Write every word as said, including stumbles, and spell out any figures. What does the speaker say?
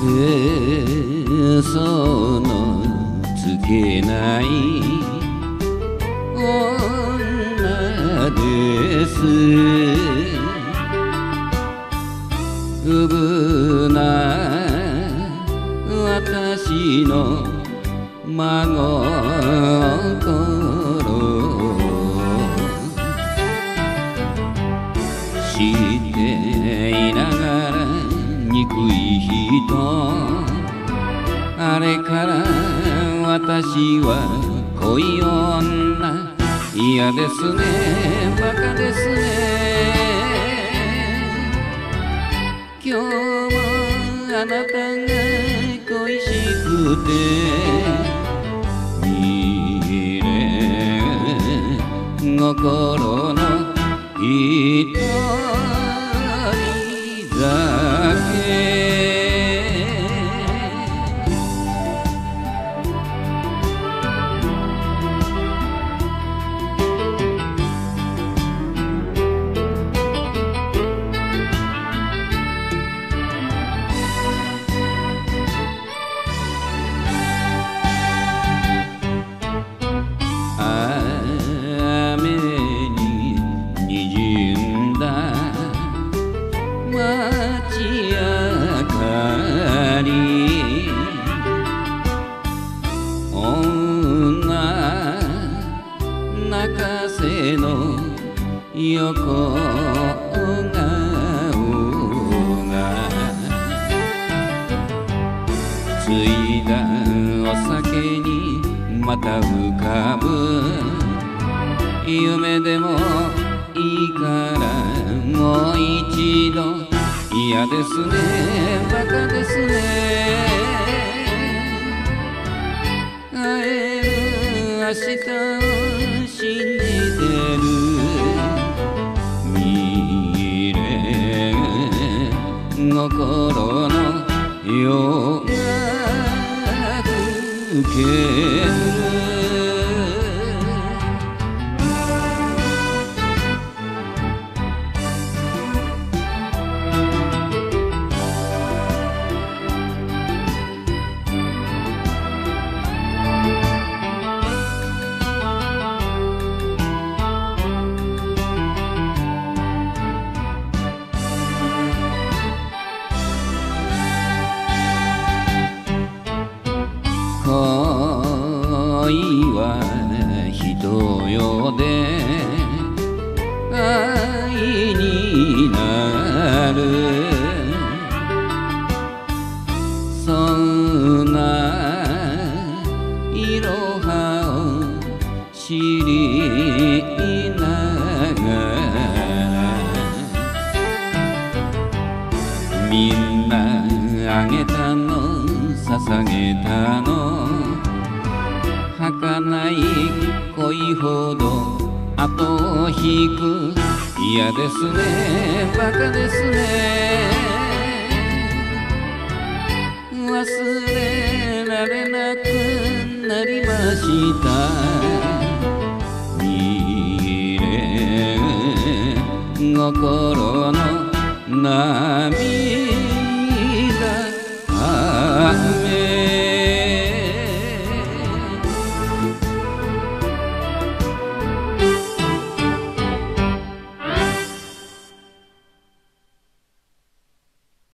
嘘のつけない女ですうぶな私の真心知っていながら憎い人あれから私は恋女嫌ですねバカですね今日もあなたが恋しくて未練心の一人だけ泣かせの横顔がついだお酒にまた浮かぶ夢でもいいからもう一度嫌ですねバカですね会える明日信じてる未練心の夜が更ける恋は人よで愛になるそんないろはを知りながらみんなあげたの捧げたの儚い恋ほど後を引く嫌ですねバカですね忘れられなくなりました未練心の涙